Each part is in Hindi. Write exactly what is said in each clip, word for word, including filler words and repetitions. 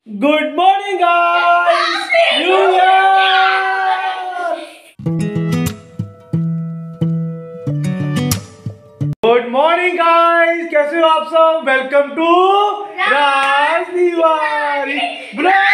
Good morning guys, new year. Good morning guys, कैसे हो आप सब? Welcome to Raj Tiwari blog.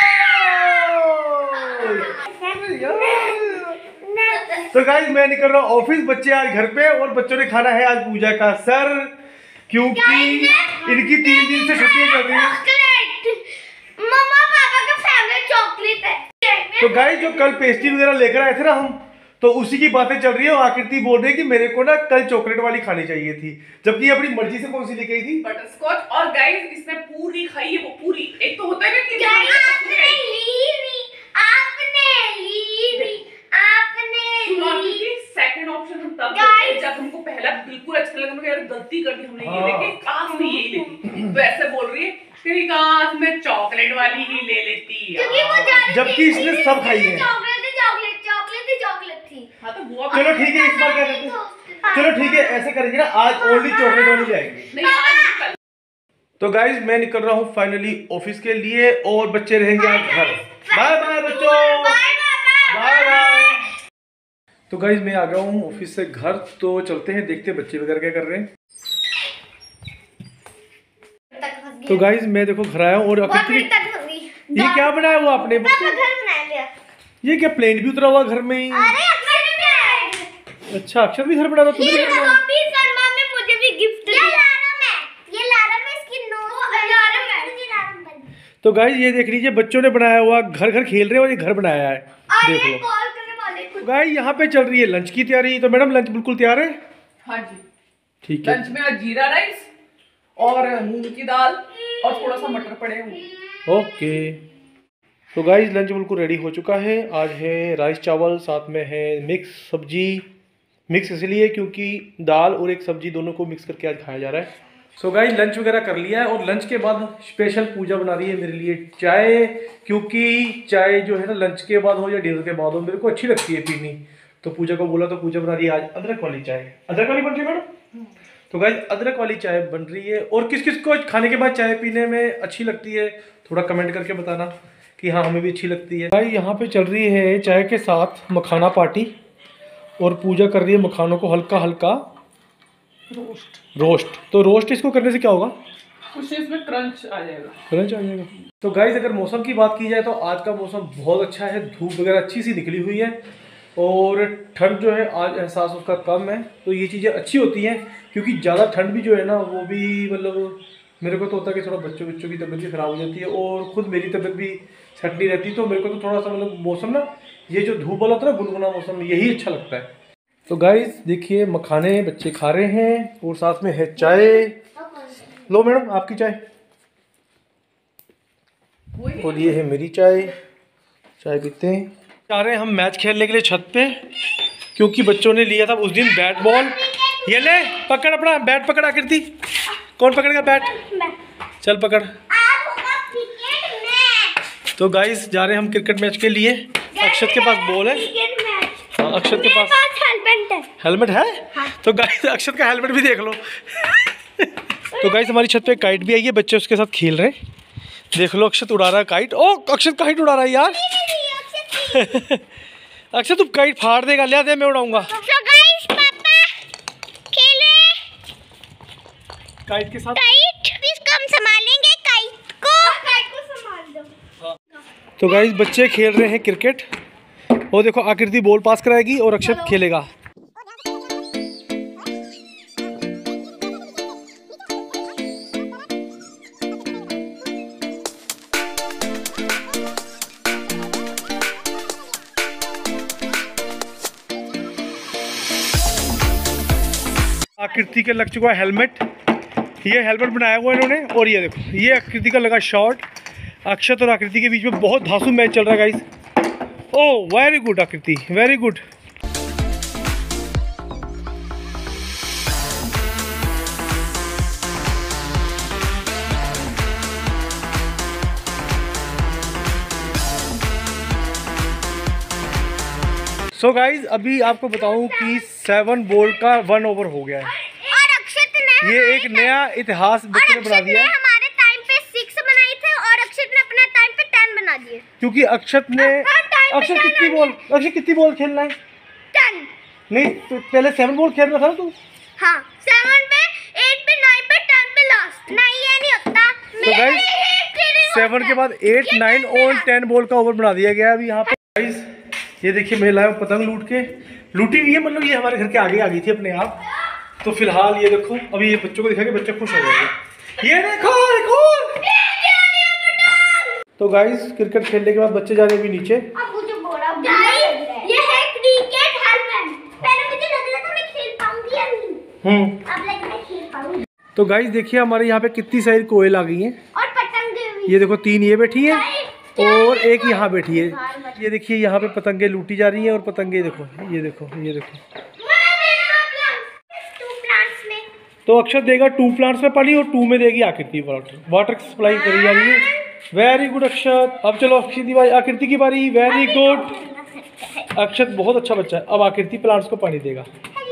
तो गाइस मैं निकल रहा हूँ ऑफिस, बच्चे आज घर पे और बच्चों ने खाना है आज पूजा का सर, क्योंकि इनकी तीन दिन से छुट्टियां चल रही है। मम्मा पापा का फेवरेट चॉकलेट है। तो गाइस जो कल पेस्ट्री वगैरह लेकर आए थे ना हम, तो उसी की बातें चल रही है। आकृति बोल रही है कि मेरे को ना कल चॉकलेट वाली खानी चाहिए थी, जबकि अपनी मर्जी से कौन सी लेके आई थी? बटरस्कॉच। और गाइस इसने पूरी खाई है, वो पूरी। एक तो होता है ना कि आपने ली नहीं, आपने ली नहीं, आपने ली। सेकंड ऑप्शन हम तब करते हैं जब हमको पहला बिल्कुल अच्छा लगा, मगर यार गलती कर दी हमने, ये लेके काश में यही लेती। तो ऐसे बोल रही है तेरी काश में चॉकलेट वाली ही ले लेती, क्योंकि वो ज्यादा जबकि इसने सब खाई है। चॉकलेट चॉकलेट चॉकलेट चॉकलेट थी। हाँ तो वो चलो ठीक है, इस बार क्या करते हैं, चलो ठीक है ऐसे करेंगे ना, आज ओनली चॉकलेट वाली जाएंगे। नहीं, आज कल। तो गाइज मैं निकल रहा हूँ फाइनली ऑफिस के लिए और बच्चे रहेंगे आज घर। बाय बाय बच्चों, बाय बाय। तो गाइज मैं आ गया हूँ ऑफिस से घर, तो चलते हैं देखते हैं बच्चे वगैरह क्या कर रहे हैं। तो गाइज मैं देखो घर आया हूँ और ये क्या बनाया हुआ आपने? ये क्या प्लेन भी उतरा हुआ घर में ही? अच्छा अक्षर भी घर बना रहा, तुम भी घर बना रहा? मुझे भी गिफ्ट दिया। ये लारम है, इसकी नोज लारम है। तो गाइज ये देख लीजिए बच्चों ने बनाया हुआ, घर घर खेल रहे हैं और ये घर बनाया है, देख लो। तो गाइज यहाँ पे चल रही है लंच की तैयारी। तो मैडम लंच बिल्कुल तैयार है? हाँ जी ठीक है। लंच में आज जीरा राइस और मूंग की दाल और थोड़ा सा मटर पड़े हुए। ओके तो गाइज लंच बिल्कुल रेडी हो चुका है। आज है राइस चावल, साथ में है मिक्स सब्जी। मिक्स इसलिए क्योंकि दाल और एक सब्जी दोनों को मिक्स करके आज खाया जा रहा है। सो गाइज लंच वगैरह कर लिया है और लंच के बाद स्पेशल पूजा बना रही है मेरे लिए चाय, क्योंकि चाय जो है ना लंच के बाद हो या डिनर के बाद हो मेरे को अच्छी लगती है पीनी। तो पूजा को बोला तो पूजा बना रही है आज अदरक वाली चाय। अदरक वाली बन रही है मैडम? तो गाइज अदरक वाली चाय बन रही है। और किस किस को खाने के बाद चाय पीने में अच्छी लगती है थोड़ा कमेंट करके बताना कि हाँ हमें भी अच्छी लगती है। भाई यहाँ पे चल रही है चाय के साथ मखाना पार्टी और पूजा कर रही है मखानों को हल्का हल्का रोस्ट रोस्ट। तो रोस्ट इसको करने से क्या होगा? कुछ इसमें क्रंच आ जाएगा। क्रंच आ जाएगा। तो गाइज अगर मौसम की बात की जाए तो आज का मौसम बहुत अच्छा है, धूप वगैरह अच्छी सी निकली हुई है और ठंड जो है आज एहसास उसका कम है। तो ये चीज़ें अच्छी होती हैं, क्योंकि ज़्यादा ठंड भी जो है ना वो भी मतलब मेरे को तो होता है कि थोड़ा बच्चों बच्चों की तबीयत भी ख़राब हो जाती है और ख़ुद मेरी तबीयत भी सेट नहीं रहती। तो मेरे को तो थोड़ा सा मतलब मौसम ना ये जो धूप वाला होता है ना गुनगुना मौसम, यही अच्छा लगता है। तो गाइस देखिए मखाने बच्चे खा रहे हैं और साथ में है चाय। लो मैडम आपकी चाय, और ये है मेरी चाय। चाय पीते हैं। जा रहे हैं हम मैच खेलने के लिए छत पे, क्योंकि बच्चों ने लिया था उस दिन बैट बॉल। ये ले पकड़ अपना बैट, पकड़ आकृति। कौन पकड़ेगा बैट? चल पकड़। तो गाइस जा रहे हैं हम क्रिकेट मैच के लिए। अक्षत के पास बॉल है, हाँ, अक्षत के पास हेलमेट है। हेलमेट है? हाँ। तो गाइस अक्षत का हेलमेट भी देख लो। तो गाइस हमारी छत पे काइट भी आई है, बच्चे उसके साथ खेल रहे हैं। देख लो अक्षत उड़ा रहा है काइट। ओ अक्षत काइट उड़ा रहा है यार। अक्षत तू काइट फाड़ देगा, लिया दे मैं उड़ाऊंगा। तो गाइस पापा खेले काइट के साथ। काइट इसको हम संभालेंगे, काइट को काइट को संभाल दो। तो गाइस बच्चे खेल रहे हैं क्रिकेट और देखो आकृति बॉल पास कराएगी और अक्षत खेलेगा। आकृति के लग चुका है हेलमेट। ये हेलमेट बनाया हुआ है इन्होंने और ये देखो ये आकृति का लगा शॉट। अक्षत और आकृति के बीच में बहुत धांसू मैच चल रहा है guys. Oh very good Aakriti, very good. So guys अभी आपको बताऊं कि सेवन बॉल का वन ओवर हो गया है और अक्षत ने ये एक नया इतिहास बच्चे ने बना दिया है। हमारे टाइम पे सिक्स बनाई थे और अक्षत ने अपना टाइम पे क्योंकि अक्षत ने अक्षत कितनी बॉल अक्षत कितनी बॉल खेलना है? टेन। नहीं तो पहले सेवन बॉल खेलना था ना तू। हाँ सेवन पे, एट पे, नाइन पे, टेन पे लास्ट। नहीं ये नहीं होता। तो गाइस सेवन के बाद एट, नाइन और टेन बॉल का ओवर बना दिया गया है अभी यहाँ पे। गाइस ये देखिए मैं लाया पतंग लूट के, लूटी नहीं है मतलब ये हमारे घर के आगे आ गई थी अपने आप। तो फिलहाल ये देखो अभी ये बच्चों को दिखा के बच्चे खुश हो जाएंगे। ये देखो देखो। तो गाइस क्रिकेट खेलने के बाद बच्चे जा रहे हैं अभी नीचे। अब मुझे बोला ये है क्रिकेट हेलमेट। पहले मुझे लग रहा था मैं खेल पाऊंगी या नहीं, हम्म अब लग रहा है खेल पाऊंगी। तो गाइस देखिए हमारे यहाँ पे कितनी सारी कोयल आ गई हैं। और पतंगे भी। ये देखो तीन ये बैठी है और एक यहाँ बैठी है। ये देखिए यहाँ पे पतंगे लूटी जा रही हैं और पतंगे देखो ये देखो ये देखो। तो अक्षर देगा टू प्लांट्स में पानी और टू में देगी आकृति वाटर वाटर सप्लाई करी जा रही है। Very good Akshat. अब चलो अक्षित की बारी, आकृति की बारी। वेरी गुड अक्षत बहुत अच्छा बच्चा है। अब आकृति प्लांट्स को पानी देगा।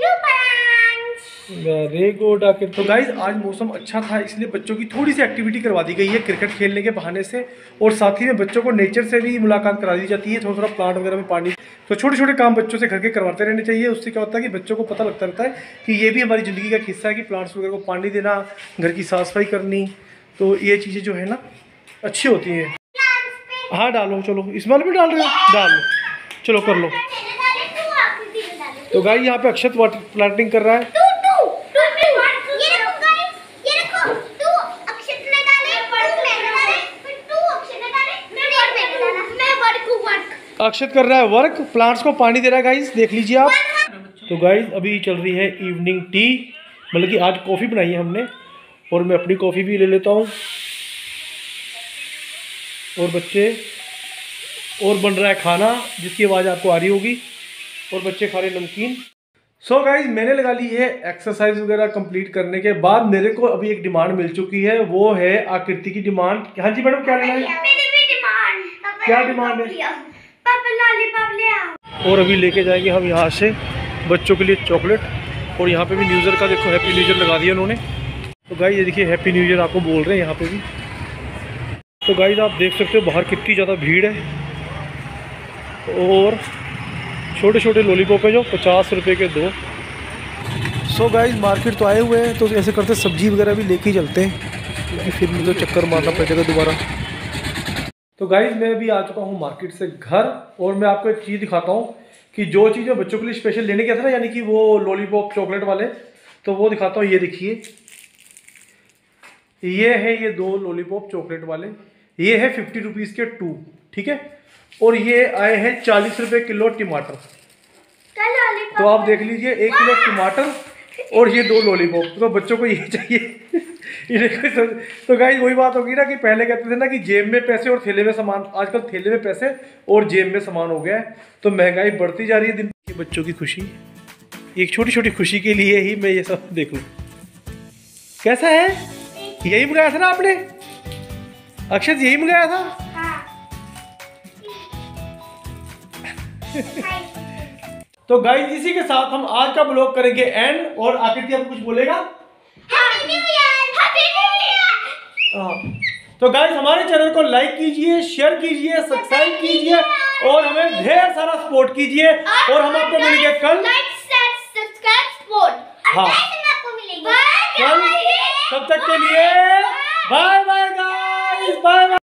वेरी गुड आकृति। तो गाइज आज मौसम अच्छा था इसलिए बच्चों की थोड़ी सी एक्टिविटी करवा दी गई है क्रिकेट खेलने के बहाने से, और साथ ही में बच्चों को नेचर से भी मुलाकात करा दी जाती है। थोड़ा थोड़ा प्लांट वगैरह में पानी, तो छोटे छोटे काम बच्चों से घर के करवाते रहने चाहिए। उससे क्या होता है कि बच्चों को पता लगता रहता है कि ये भी हमारी ज़िंदगी का हिस्सा है कि प्लांट्स वगैरह को पानी देना, घर की साफ सफाई करनी। तो ये चीज़ें जो है ना अच्छी होती हैं। हाँ डालो, चलो इसमें भी डाल रहे हो, डाल लो, चलो कर लो। तो गाइस यहाँ पे अक्षत वाटर प्लांटिंग कर रहा है। अक्षत कर रहा है वर्क, प्लांट्स को पानी दे रहा है गाइस, देख लीजिए आप। तो गाइस अभी चल रही है इवनिंग टी, मतलब कि आज कॉफ़ी बनाई है हमने और मैं अपनी कॉफ़ी भी ले लेता हूँ। और बच्चे, और बन रहा है खाना जिसकी आवाज़ आपको आ रही होगी, और बच्चे खा रहे नमकीन। सो so गाइज मैंने लगा ली है एक्सरसाइज वगैरह कंप्लीट करने के बाद मेरे को अभी एक डिमांड मिल चुकी है, वो है आकृति की डिमांड। हाँ जी मैडम क्या लेना है? मेरी भी डिमांड। क्या डिमांड है? पापा लॉलीपॉप ले आओ। और अभी लेके जाएंगे हम यहाँ से बच्चों के लिए चॉकलेट, और यहाँ पे भी न्यू ईयर का देखो हैप्पी न्यू ईयर लगा दिया उन्होंने। तो गाइज ये देखिए हैप्पी न्यू ईयर आपको बोल रहे हैं यहाँ पे भी। तो गाइज आप देख सकते हो बाहर कितनी ज़्यादा भीड़ है, और छोटे छोटे लॉलीपॉप है जो पचास रुपए के दो। सो गाइज मार्केट तो आए हुए हैं, तो ऐसे करते सब्जी वगैरह भी लेके ही चलते हैं क्योंकि फिर मुझे चक्कर मारना पड़ेगा दोबारा। तो गाइज मैं अभी आ चुका हूँ मार्केट से घर, और मैं आपको एक चीज़ दिखाता हूँ कि जो चीज़ मैं बच्चों के लिए स्पेशल लेने गया था ना, यानी कि वो लॉलीपॉप चॉकलेट वाले, तो वो दिखाता हूँ। ये देखिए ये है, ये दो लॉलीपॉप चॉकलेट वाले, ये है फिफ्टी रुपीज़ के टू, ठीक है। और ये आए हैं चालीस रुपए किलो टमाटर। तो आप देख लीजिए एक किलो टमाटर और ये दो लॉलीपॉप, तो बच्चों को ये चाहिए। तो गाइस वही बात होगी ना कि पहले कहते थे ना कि जेब में पैसे और थैले में सामान, आजकल थैले में पैसे और जेब में सामान हो गया है। तो महंगाई बढ़ती जा रही है दिन। बच्चों की खुशी, एक छोटी छोटी खुशी के लिए ही मैं ये सब देखूं। कैसा है? यही मंगाया था ना आपने अक्षत? यही मंगाया था। तो गाइस इसी के साथ हम आज का ब्लॉग करेंगे एंड, और आकृति आप कुछ बोलेगा? Happy new year, happy new year. तो गाइस हमारे चैनल को लाइक कीजिए, शेयर कीजिए, सब्सक्राइब कीजिए और हमें ढेर सारा सपोर्ट कीजिए, और हम आपको मिलेंगे कल। Like share subscribe support. हाँ आपको मिलेंगे कल। तब तक के लिए bye bye guys, bye bye.